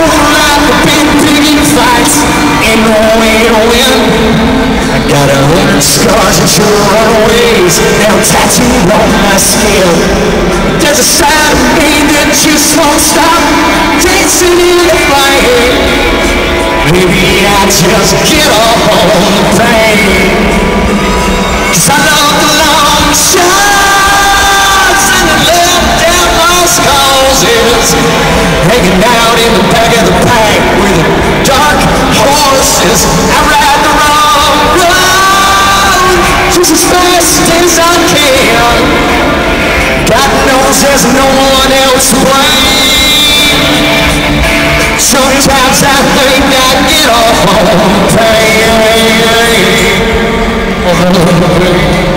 whole life I've been picking fights, ain't no way to win. I got 100 scars and 2 runaways, now tattooed on my skin. There's a side of me that just won't stop dancing in the fire. Maybe I just get off on the pain, 'cause I love the long shots and the love down lost causes, hanging out in the back of the pack with the dark horses. I ride the wrong road just as fast as I can. God knows there's no one else to blame. Sometimes I think I get off on the pain.